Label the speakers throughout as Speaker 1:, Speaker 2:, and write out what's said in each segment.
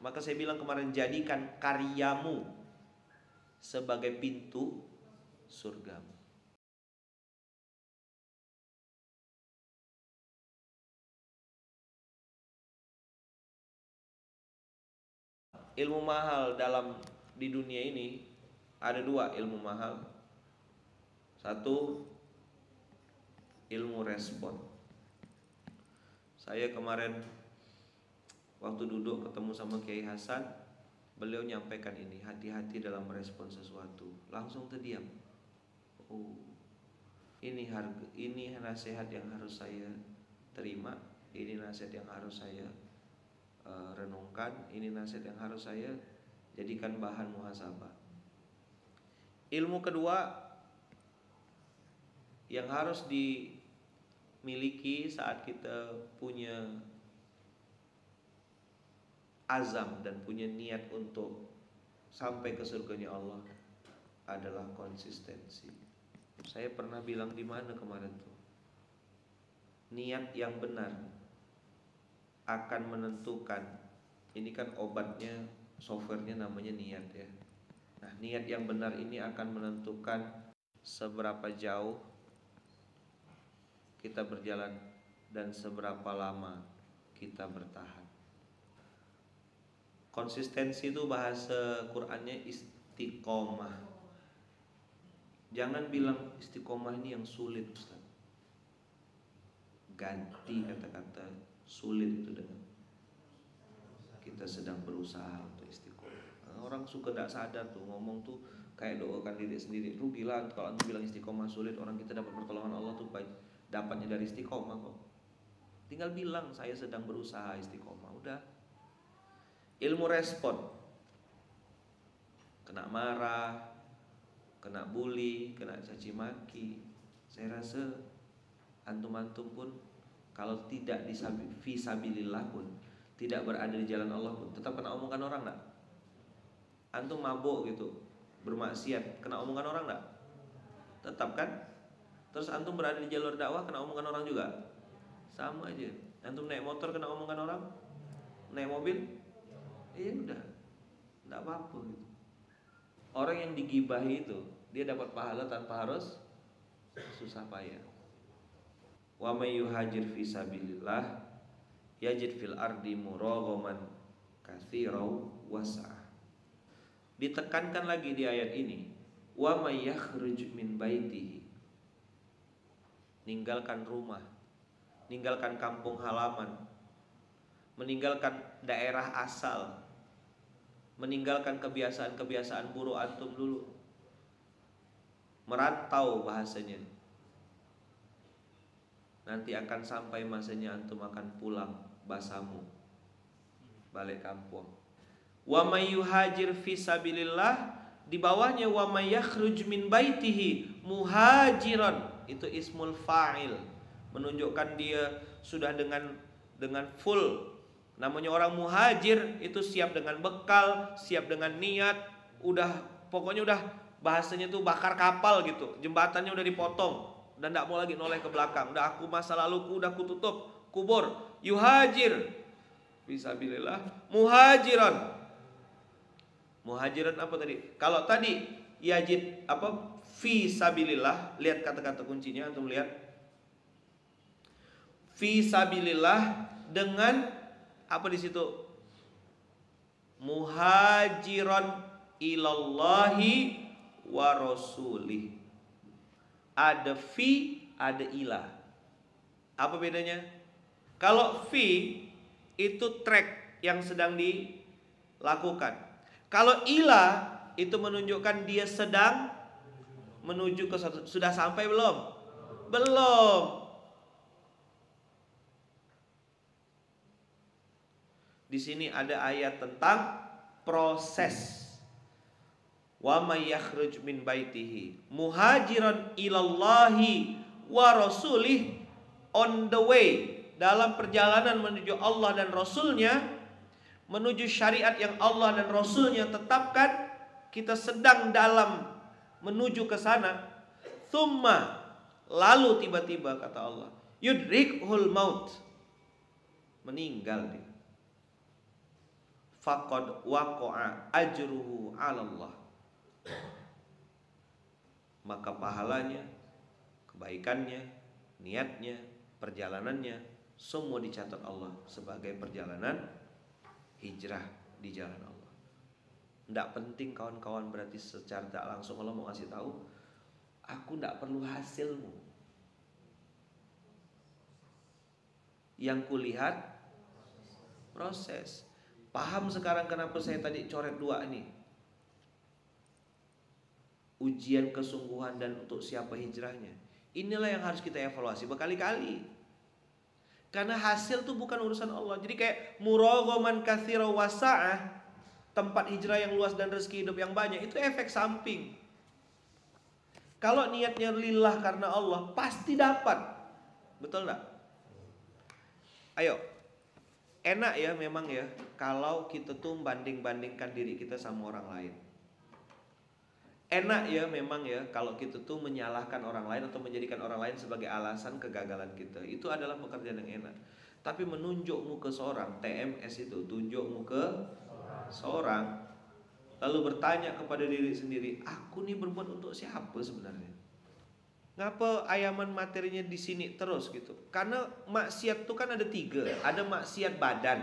Speaker 1: Maka saya bilang kemarin, jadikan karyamu sebagai pintu surgamu. Ilmu mahal di dunia ini ada dua ilmu mahal. Satu, ilmu respon. Saya kemarin waktu duduk ketemu sama Kiai Hasan, beliau nyampaikan ini, hati-hati dalam merespon sesuatu. Langsung terdiam. Oh, ini nasihat yang harus saya terima, ini nasihat yang harus saya renungkan, ini nasihat yang harus saya jadikan bahan muhasabah. Ilmu kedua yang harus dimiliki saat kita punya azam dan punya niat untuk sampai ke surganya Allah adalah konsistensi. Saya pernah bilang di mana kemarin tuh, niat yang benar akan menentukan. Ini kan obatnya, softwarenya namanya niat ya. Nah, niat yang benar ini akan menentukan seberapa jauh kita berjalan dan seberapa lama kita bertahan. Konsistensi itu bahasa Qur'annya istiqomah. Jangan bilang istiqomah ini yang sulit, Ustaz. Ganti kata-kata sulit itu dengan kita sedang berusaha untuk istiqomah. Orang suka tidak sadar tuh, ngomong tuh kayak doakan diri sendiri. Rugilah kalau antum bilang istiqomah sulit, orang kita dapat pertolongan Allah tuh dapatnya dari istiqomah kok. Tinggal bilang saya sedang berusaha istiqomah, udah. Ilmu respon, kena marah, kena bully, kena caci maki, saya rasa antum-antum pun kalau tidak fisabilillah pun, tidak berada di jalan Allah pun, tetap kena omongan orang enggak? Antum mabuk gitu, bermaksiat, kena omongan orang enggak? Tetap kan? Terus antum berada di jalur dakwah, kena omongan orang juga? Sama aja. Antum naik motor kena omongan orang? Naik mobil? Udah, enggak apa-apa gitu. Orang yang digibahi itu, dia dapat pahala tanpa harus susah payah. Wa may yuhajir fi sabilillah yajid fil ardi muraghaman katsiran was'ah. Ditekankan lagi di ayat ini, wa may yakhruj min baitihi, ninggalkan rumah, ninggalkan kampung halaman, meninggalkan daerah asal, meninggalkan kebiasaan-kebiasaan buruk antum dulu, merantau bahasanya. Nanti akan sampai masanya antum akan pulang basamu, balik kampung. Wa may yuhajir fi sabilillah, di bawahnya wa may yakhruj min baitihi muhajiran, itu ismul fa'il, menunjukkan dia sudah dengan full. Namanya orang muhajir itu siap dengan bekal, siap dengan niat, pokoknya udah bahasanya tuh bakar kapal gitu, jembatannya udah dipotong dan tidak mau lagi noleh ke belakang. Udah aku masa laluku udah kututup, kubur. Yuhajir fisabilillah, muhajiran. Muhajiran apa tadi? Kalau tadi yajid apa? Fisabilillah, lihat kata-kata kuncinya, antum lihat. Fisabilillah dengan apa di situ? Muhajiran ilallahi wa rasulih. Ada fi, ada ilah. Apa bedanya? Kalau fi itu track yang sedang dilakukan. Kalau ilah itu menunjukkan dia sedang menuju ke suatu. Sudah sampai belum? Belum. Di sini ada ayat tentang proses. Wa may yakhruj min baitihi muhajiran ilallahi wa rasulih, on the way, dalam perjalanan menuju Allah dan Rasulnya, menuju syariat yang Allah dan Rasulnya tetapkan. Kita sedang dalam menuju ke sana. Thumma, lalu tiba-tiba kata Allah, yudrikhul maut, meninggal dia. faqad waqa'a ajruhu 'ala Allah. Maka pahalanya, kebaikannya, niatnya, perjalanannya semua dicatat Allah sebagai perjalanan hijrah di jalan Allah. Tidak penting kawan-kawan, berarti secara tak langsung Allah mau kasih tahu, aku tidak perlu hasilmu. Yang kulihat proses. Paham sekarang kenapa saya tadi coret 2 nih? Ujian kesungguhan dan untuk siapa hijrahnya. Inilah yang harus kita evaluasi berkali-kali. Karena hasil itu bukan urusan Allah. Jadi kayak muraghaman katsira wasa'ah, tempat hijrah yang luas dan rezeki hidup yang banyak, itu efek samping. Kalau niatnya lillah karena Allah, pasti dapat. Betul enggak? Ayo. Enak ya memang ya kalau kita tuh banding-bandingkan diri kita sama orang lain. Enak ya memang ya kalau kita tuh menyalahkan orang lain atau menjadikan orang lain sebagai alasan kegagalan kita. Itu adalah pekerjaan yang enak. Tapi menunjukmu ke seorang, TMS itu tunjukmu ke seorang, lalu bertanya kepada diri sendiri, aku nih berbuat untuk siapa sebenarnya? Ngapa ayaman materinya di sini terus gitu? Karena maksiat itu kan ada 3. Ada maksiat badan,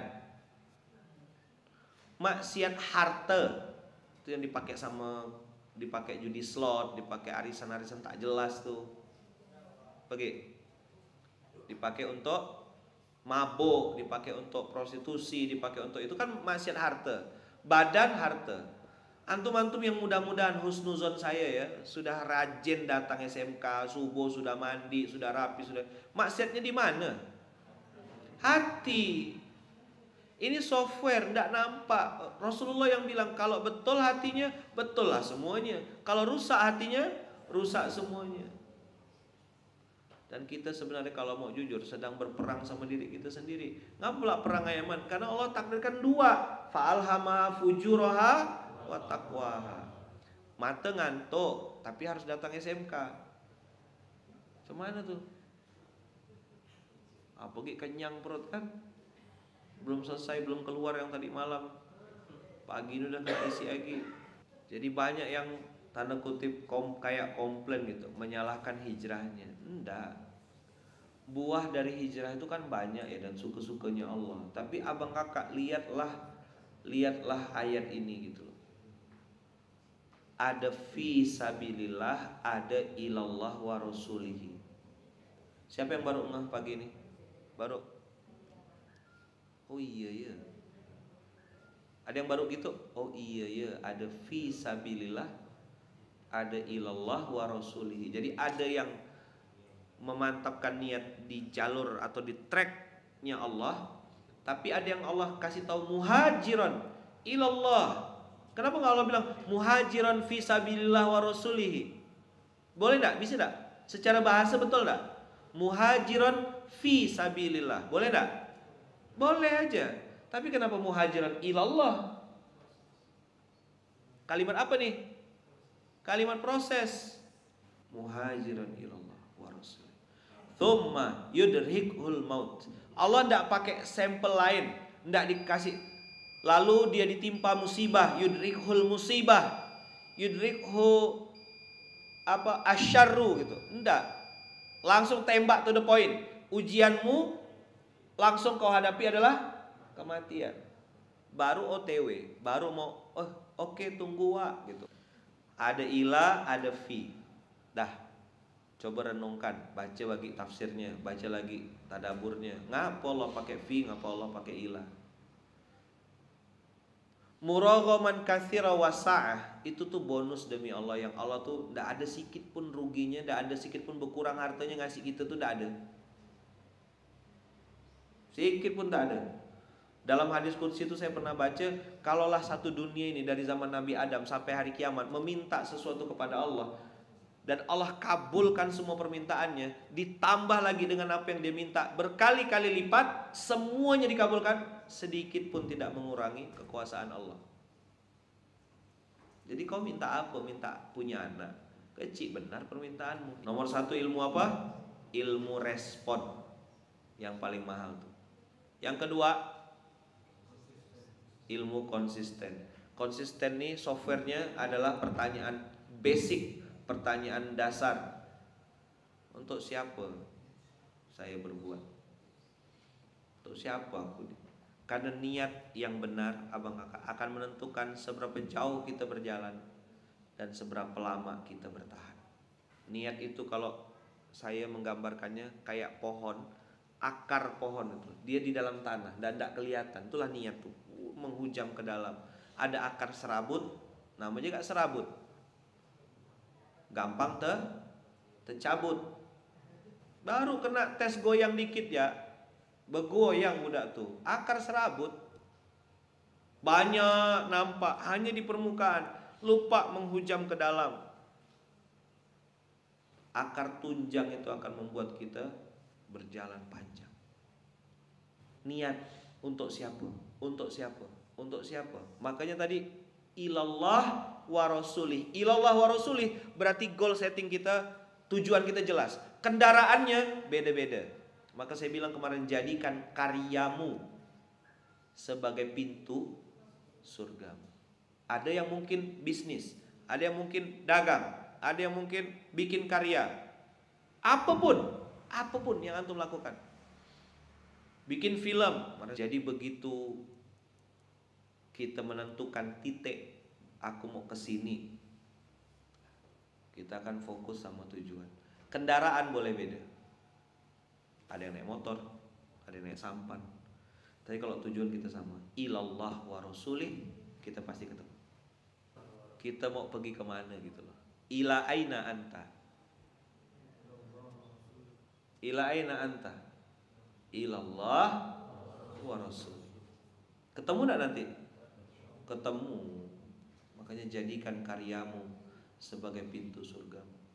Speaker 1: maksiat harta, itu yang dipakai judi slot, dipakai arisan-arisan tak jelas tuh. Dipakai untuk mabuk, dipakai untuk prostitusi, dipakai untuk itu kan maksiat harta. Badan harta. Antum-antum yang mudah-mudahan husnuzon saya ya, sudah rajin datang SMK, subuh sudah mandi, sudah rapi, sudah. Maksiatnya di mana? Hati. Ini software, tidak nampak. Rasulullah yang bilang kalau betul hatinya, betul lah semuanya. Kalau rusak hatinya, rusak semuanya. Dan kita sebenarnya kalau mau jujur sedang berperang sama diri kita sendiri. Ngapa pula perang ayaman? Karena Allah takdirkan 2. Fa'alhama fujuraha wa taqwaha. Mata ngantuk, tapi harus datang SMK. Cuman tuh? Pergi kenyang perut kan? Belum selesai, belum keluar yang tadi malam, pagi ini udah keisi lagi. Jadi banyak yang tanda kutip kayak komplain gitu, menyalahkan hijrahnya. Enggak. Buah dari hijrah itu kan banyak ya, dan suka-sukanya Allah. Tapi abang kakak lihatlah ayat ini gitu loh. Ada fi sabilillah, ada ilallah wa rasulihi. Siapa yang baru ngeh pagi ini? Baru. Oh iya ya. Ada yang baru gitu? Oh iya ya, ada fi sabilillah, ada ilallah wa rasulihi. Jadi ada yang memantapkan niat di jalur atau di tracknya Allah, tapi ada yang Allah kasih tahu muhajiran ilallah. Kenapa nggak Allah bilang muhajiran fi sabilillah wa rasulihi? Boleh nggak? Bisa nggak? Secara bahasa betul nggak? Muhajiran fi sabilillah, boleh nggak? Boleh aja. Tapi kenapa muhajiran ilallah? Kalimat apa nih? Kalimat proses. Muhajiran ilallah wa rasul. Thumma yudrikhul maut. Allah tidak pakai sampel lain, tidak dikasih. Lalu dia ditimpa musibah, yudrikhul musibah, yudrikhu asyarru gitu. Enggak. Langsung tembak to the point. Ujianmu langsung kau hadapi adalah kematian. Baru OTW, baru mau oke, tunggu gitu. Ada ilah, ada fi. Dah. Coba renungkan, baca lagi tafsirnya, baca lagi tadaburnya. Ngapa Allah pakai fi, ngapa Allah pakai ilah? Muraghaman katsira wasa'ah, itu tuh bonus demi Allah, yang Allah tuh tidak ada sedikit pun ruginya, tidak ada sedikit pun berkurang hartanya ngasih kita tuh tidak ada. Sedikit pun tak ada. Dalam hadis qudsi itu saya pernah baca, kalaulah satu dunia ini dari zaman Nabi Adam sampai hari kiamat meminta sesuatu kepada Allah, dan Allah kabulkan semua permintaannya, ditambah lagi dengan apa yang dia minta berkali-kali lipat, semuanya dikabulkan, sedikit pun tidak mengurangi kekuasaan Allah. Jadi kau minta apa? Minta punya anak, kecil benar permintaanmu. Nomor 1 ilmu apa? Ilmu respon, yang paling mahal tuh. Yang kedua, Ilmu konsisten. Konsisten nih softwarenya adalah pertanyaan basic, pertanyaan dasar. Untuk siapa saya berbuat? Untuk siapa aku? Karena niat yang benar abang kakak akan menentukan seberapa jauh kita berjalan dan seberapa lama kita bertahan. Niat itu kalau saya menggambarkannya kayak pohon, akar pohon itu, dia di dalam tanah dan tidak kelihatan. Itulah niat tuh, menghujam ke dalam. Ada akar serabut, namanya gak serabut, gampang tercabut. Baru kena tes goyang dikit ya, bergoyang budak tuh. Akar serabut banyak nampak hanya di permukaan, lupa menghujam ke dalam. Akar tunjang itu akan membuat kita berjalan panjang. Niat untuk siapa? Untuk siapa? Untuk siapa? Makanya tadi ilallah wa rasulih. Ilallah wa rasulih berarti goal setting kita, tujuan kita jelas. Kendaraannya beda-beda. Maka saya bilang kemarin, jadikan karyamu sebagai pintu surga. Ada yang mungkin bisnis, ada yang mungkin dagang, ada yang mungkin bikin karya. Apapun yang antum lakukan. Bikin film. Jadi begitu kita menentukan titik, aku mau ke sini, kita akan fokus sama tujuan. Kendaraan boleh beda. Ada yang naik motor, ada yang naik sampan. Tapi kalau tujuan kita sama, ilallah wa rasulih, kita pasti ketemu. Kita mau pergi kemana gitu loh. Ila aina anta. Ila aina anta. Ilallah wa rasul. Ketemu enggak nanti? Ketemu. Makanya jadikan karyamu sebagai pintu surgamu.